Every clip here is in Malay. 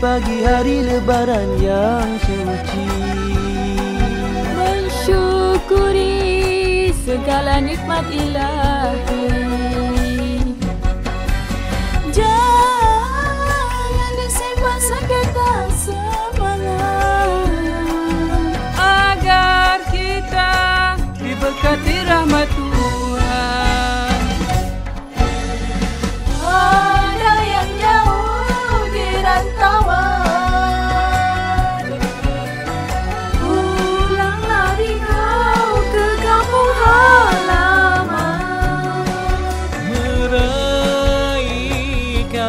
pagi hari lebaran yang suci. Mensyukuri segala nikmat ilahi. Jangan disimpan sekitar semangat, agar kita diberkati rahmat Tuhan. Ada yang jauh di rantauan, pulanglah kau ke kampung halaman, Meraihkan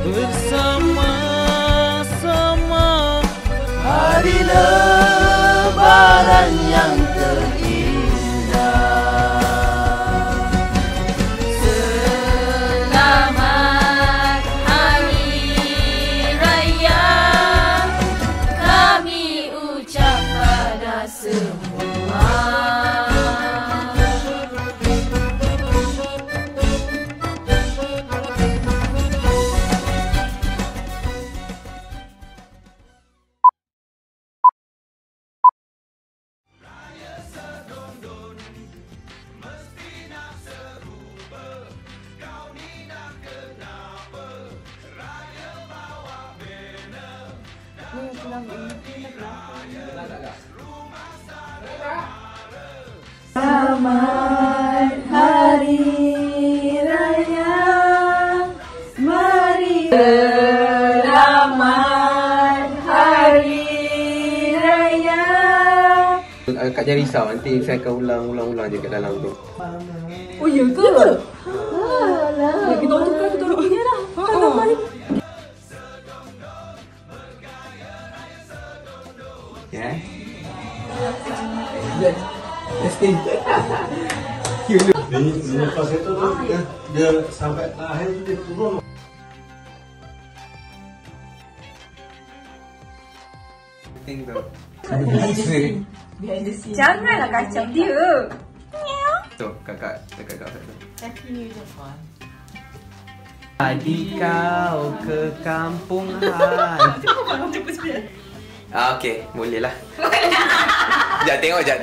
bersama-sama hari lebaran yang terindah. Selamat Hari Raya kami ucap pada semua. Selamat Hari Raya, mari selamat Hari Raya. Kak jangan risau, nanti saya akan ulang-ulang je kat dalam tu. Oh ya ke? Alah, kita tukar dia lah. Ya. Lepas itu tu dia sampai akhir tu dia turun. Tengok. Janganlah kacau dia. Tu kakak dekat kat tu. Adik kau ke kampung halaman. Okey, boleh lah. Jap tengok jap.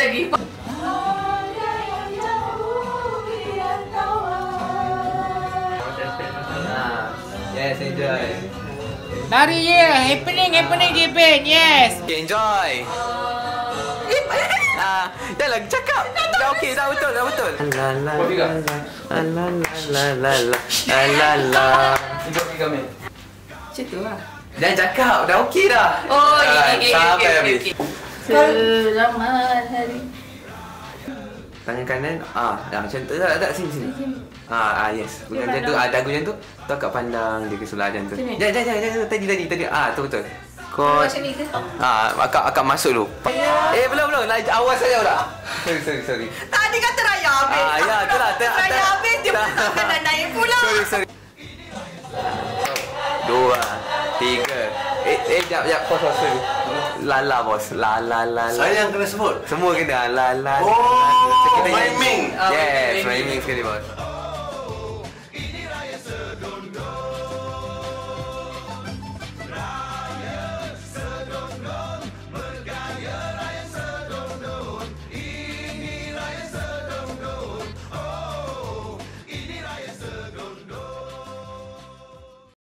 Yes, enjoy. Lari je, happening je Ben, yes. Okay, enjoy. Dah lah cakap. Dah okey, dah betul. La la la la la. Enjoy kami. Macam tu lah. Dah cakap, dah okey dah. Oh, okey. Sampai habis. Selamat Hari. Tangan kanan, macam tu. Tak, sini. Yes. Bukan macam tu, dagu macam tu. Tu akak pandang dia ke sebelah macam tu. Jangan, tadi. Tu betul. Kau Macam ni ke? akak masuk dulu. Belum. Awas saja pula. Sorry. Tadi kata Raya habis. Ya, itulah. Raya habis, dia kena naik pula. Sorry. 2, 3. Jap, pause. Lala bos. La. Saya yang kena sebut. Semua kena la. Oh, Kita miming. Yes, miming sekali bos.